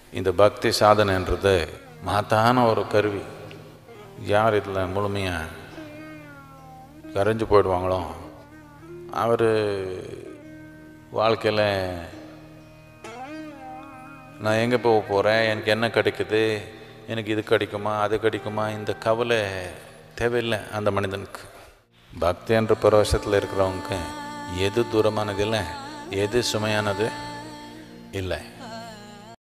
இந்த பக்தி சாதனைன்றது மகத்தான ஒரு கருவி. யார் இதில் முழுமையாக கரைஞ்சு போயிடுவாங்களோ அவர் வாழ்க்கையில் நான் எங்கே போக போகிறேன், எனக்கு என்ன கிடைக்குது, எனக்கு இது கிடைக்குமா அது கிடைக்குமா, இந்த கவலை தேவையில்லை அந்த மனிதனுக்கு. பக்தி என்ற பரவசத்தில் இருக்கிறவங்க எது தூரமானது இல்லை, எது சுமையானது இல்லை.